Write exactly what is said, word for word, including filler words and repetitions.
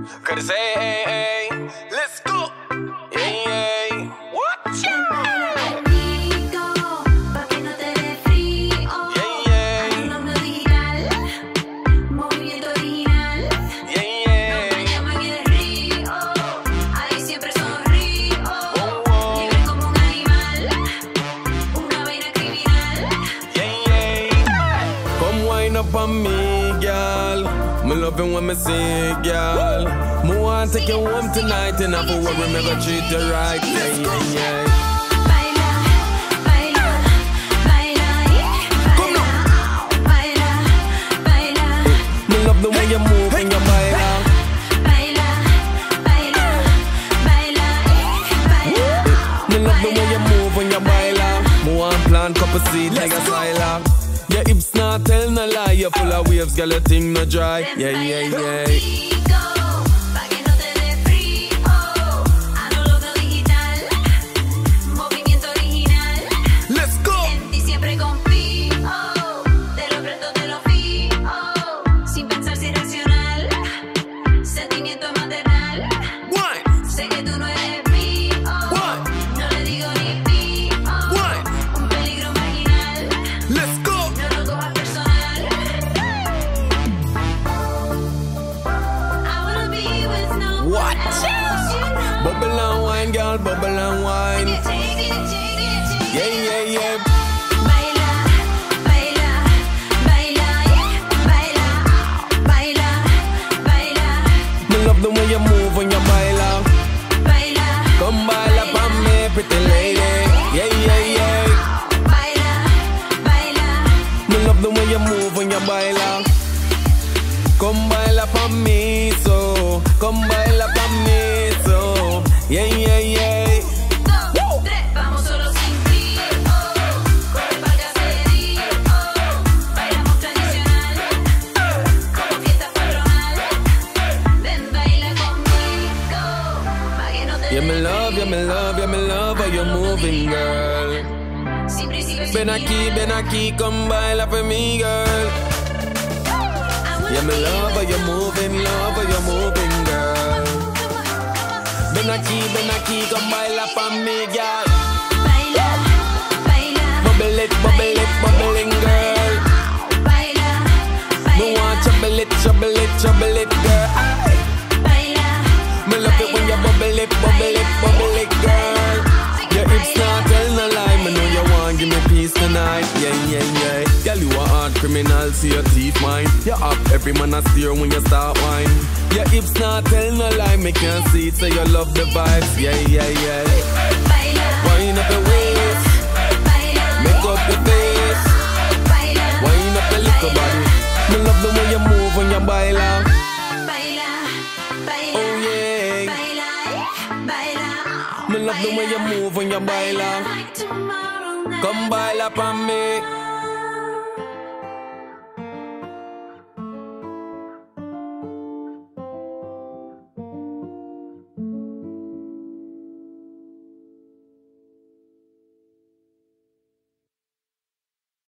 Gotta say, hey, hey, let's go. Yeah, yeah. Watch out. Up on me, girl. Me loving when me see, girl. Me want to take you home tonight, and I for worry me go treat you right. Yeah, yeah, yeah. Baila, baila, baila, Come now. baila, baila. Me love the way you move when you baila. Baila, baila, baila, baila. Me love the way you move when you baila. Me want plant couple seeds like a sila. Your hips not tell no lie. You're full of waves, girl, your thing no dry. Yeah, yeah, yeah. Pa' que no te dé frío, a lo loco digital, movimiento original. Let's go. En ti siempre confío, te lo presto, te lo fijo, sin pensar si es racional, sentimiento maternal. One. Sé que tú no eres mío, One. no le digo ni mío, One. un peligro marginal. Let's go. What? Bubble and wine, girl, bubble and wine. Yeah, yeah, yeah. Baila, baila, baila, baila, baila, baila. Me love the way you move when you baila. Baila, come baila pa' me, pretty lady. Yeah, yeah, yeah. Baila, baila. Me love the way you move when you baila. Come baila pa' me, so. Come baila pa' me, so. Yeah, yeah, yeah. Dos, tres, vamos solo sin ti. Oh, corre pa'l caserío. Oh, bailamos tradicional, como fiesta patronal. Ven, baila conmigo, pa' que no te Yeah, me love, yeah, me love, yeah, me love how you're moving, girl. sin principio, sin Ven aquí, final. ven aquí, come baila pa' mí, girl. Yeah, me love how you're moving, love how you're moving, girl. Ven aquí, ven aquí, come baila pa' mí, girl. Baila, baila, Bubble it, bubble it, bubbling, girl. baila, Me want trouble it, trouble it, trouble it, girl. baila. Me love it when you bubble it, bubble it, bubble it, girl. Your hips not tell no lie, me know you want give me peace tonight. Yeah, yeah, yeah. Girl, you a hard criminal, see your teeth mine. You up every man a steer when you start wine. Your hips not tell no lie, me can't see it, so you love the vibes. Yeah, yeah, yeah. Baila, Wind up your waist, baila, make up your face. baila, Wind up your little body. Me love the way you move when you baila. baila, baila, Oh yeah. baila, baila. Me love the way you move when you baila. Like tomorrow night. Come baila pa' me.